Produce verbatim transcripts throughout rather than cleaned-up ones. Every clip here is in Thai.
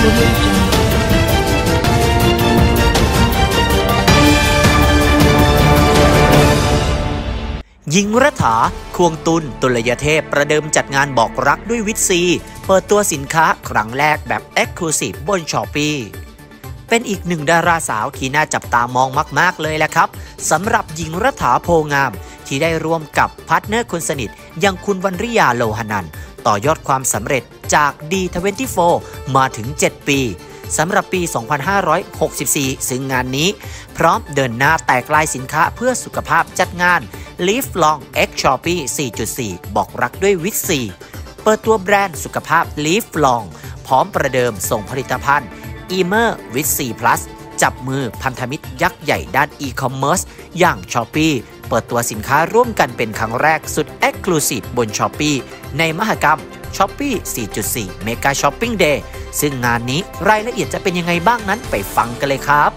หญิงรัฐาควงตุลตุลยเทพประเดิมจัดงานบอกรักด้วยวิตซีเปิดตัวสินค้าครั้งแรกแบบ Exclusive บน ช้อปปี้ เป็นอีกหนึ่งดาราสาวที่น่าจับตามองมากๆเลยแหละครับสำหรับหญิงรัฐาโพงามที่ได้ร่วมกับพาร์ทเนอร์คนสนิทอย่างคุณวรรณยาโลหนันท์ต่อยอดความสำเร็จจาก ดี ทเวนตี้โฟร์ มาถึง เจ็ด ปีสำหรับปี สองพันห้าร้อยหกสิบสี่ ซึ่งงานนี้พร้อมเดินหน้าแตกลายสินค้าเพื่อสุขภาพจัดงาน Live Long X Shopee สี่จุดสี่ บอกรักด้วยวิตซี เปิดตัวแบรนด์สุขภาพ Live Long พร้อมประเดิมส่งผลิตภัณฑ์ Emer วิตซี Plus จับมือพันธมิตรยักษ์ใหญ่ด้านอีคอมเมิร์ซอย่าง Shopee เปิดตัวสินค้าร่วมกันเป็นครั้งแรกสุด Exclusive บน Shopee ในมหกรรม Shopee สี่จุดสี่ Mega Shopping Day ซึ่งงานนี้รายละเอียดจะเป็นยังไงบ้างนั้นไปฟังกันเลยครับ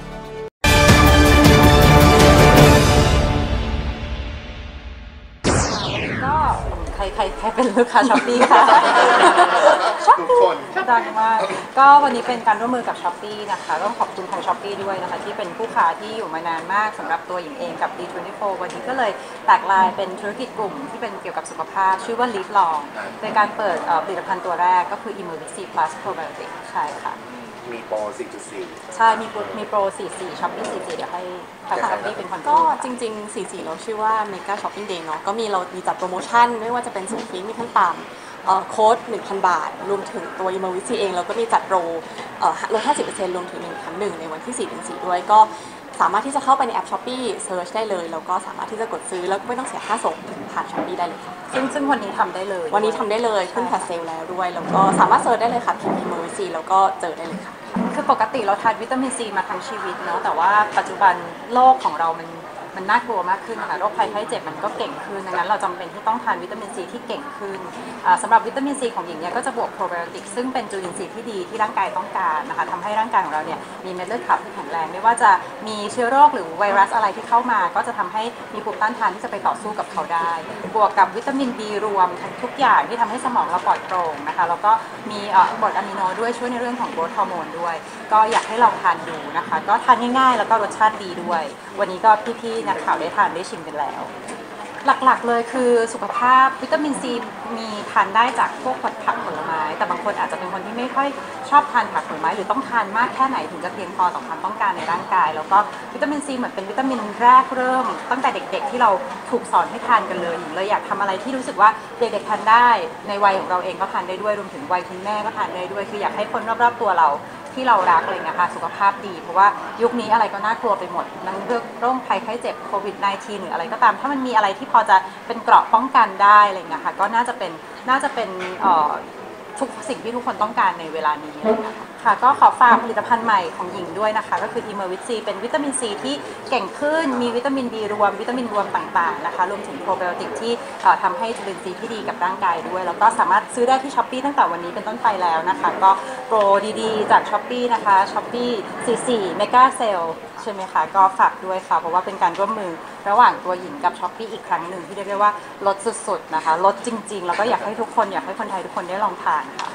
ก็ใครใครใครเป็นลูกค้า Shopee ค่ะช็อปปี้ดังมากก็วันนี้เป็นการร่วมมือกับ Shopee นะคะต้องขอบคุณทาง Shopee ด้วยนะคะที่เป็นผู้ค้าที่อยู่มานานมากสำหรับตัวหญิงเองกับ ดี ทเวนตี้โฟร์ วันนี้ก็เลยแตกลายเป็นธุรกิจกลุ่มที่เป็นเกี่ยวกับสุขภาพชื่อว่า Live Long โดยการเปิดผลิตภัณฑ์ตัวแรกก็คือ Emer วิตซี Plus Probiotic ใช่ค่ะมีโปร สี่จุดสี่ใช่มีโปรมีโปร สี่จุดสี่ Shopee สี่จุดสี่ เดี๋ยวให้ทาง Shopee เป็นคนก็จริงๆ สี่จุดสี่ เราชื่อว่า Mega Shopping Day เนาะก็มีเรามีจัดโปรโมชั่นไม่ว่าจะเป็นส่งฟรีมีขั้นต่ำโค้ด หนึ่งพัน บาทรวมถึงตัว Emer วิตซี เองเราก็มีจัดโปรลด ห้าสิบเปอร์เซ็นต์ รวมถึง หนึ่งพันหนึ่ง ในวันที่ สี่ถึงสี่ ด้วยก็สามารถที่จะเข้าไปในแอป Shopee Search ได้เลยแล้วก็สามารถที่จะกดซื้อแล้วไม่ต้องเสียค่าส่งผ่าน Shopee ได้เลยค่ะซึ่งซึ่งวันนี้ทำได้เลยวันนี้ทำได้เลยขึ้นแพลตเซลแล้วด้วยแล้วก็สามารถเซิร์ชได้เลยค่ะพิมพ์ Emer วิตซี แล้วก็เจอได้เลยค่ะคือปกติเราทานวิตามินซีมาทั้งชีวิตเนาะแต่ว่าปัจจุบันโลกของเรามันมันน่ากลัวมากขึ้นค่ะโรคภัยไข้เจ็บมันก็เก่งขึ้นดังนั้นเราจำเป็นที่ต้องทานวิตามินซีที่เก่งขึ้นสำหรับวิตามินซีของหญิงเนี่ยก็จะบวกโปรไบโอติกซึ่งเป็นจุลินทรีย์ที่ดีที่ร่างกายต้องการนะคะทำให้ร่างกายของเราเนี่ยมีเม็ดเลือดขาวที่แข็งแรงไม่ว่าจะมีเชื้อโรคหรือไวรัสอะไรที่เข้ามาก็จะทำให้มีภูมิต้านทานที่จะไปต่อสู้กับเขาได้บวกกับวิตามิน B รวมทุกอย่างที่ทำให้สมองเราปลอดโปร่งนะคะแล้วก็มีกรดอะมิโนด้วยช่วยในเรื่องของโกรทฮอร์โมนด้วยก็อยากให้ลองทานดูนะคะก็ทานง่ายๆแล้วก็รสชาติดีด้วยวันนี้ก็พี่ๆนักข่าวได้ทานได้ชิมกันแล้วหลักๆเลยคือสุขภาพวิตามินซีมีทานได้จากพวกผักผลไม้แต่บางคนอาจจะเป็นคนที่ไม่ค่อยชอบทานผักผลไม้หรือต้องทานมากแค่ไหนถึงจะเพียงพอต่อความต้องการในร่างกายแล้วก็วิตามินซีเหมือนเป็นวิตามินแรกเริ่มตั้งแต่เด็กๆที่เราถูกสอนให้ทานกันเลยเลยอยากทำอะไรที่รู้สึกว่าเด็กๆทานได้ในวัยของเราเองก็ทานได้ด้วยรวมถึงวัยคุณแม่ก็ทานได้ด้วยคืออยากให้คนรอบๆตัวเราที่เรารักอะไรเงี้ยค่ะสุขภาพดีเพราะว่ายุคนี้อะไรก็น่ากลัวไปหมดทั้งเรื่องโรคภัยไข้เจ็บโควิด สิบเก้า หรืออะไรก็ตามถ้ามันมีอะไรที่พอจะเป็นเกราะป้องกันได้อะไรเงี้ยค่ะก็น่าจะเป็นน่าจะเป็นทุกสิ่งที่ทุกคนต้องการในเวลานี้นะคะค่ะก็ขอฝากผลิตภัณฑ์ใหม่ของหญิงด้วยนะคะก็คือ Emer วิตซี เป็นวิตามินซีที่เก่งขึ้นมีวิตามินดีรวมวิตามินรวมต่างๆนะคะรวมถึงโปรไบโอติกที่ทำให้จุลินทรีย์ที่ดีกับร่างกายด้วยแล้วก็สามารถซื้อได้ที่ Shopee ตั้งแต่วันนี้เป็นต้นไปแล้วนะคะก็โปรดีๆจาก Shopee นะคะ Shopee สี่สิบสี่ Mega Sale ใช่ไหมคะก็ฝากด้วยค่ะเพราะว่าเป็นการร่วมมือระหว่างตัวหญิงกับ Shopee อีกครั้งหนึ่งที่เรียกได้ว่าลดสุดๆนะคะลดจริงๆแล้วก็อยากให้ทุกคนอยากให้คนไทยทุกคนได้ลองทานค่ะ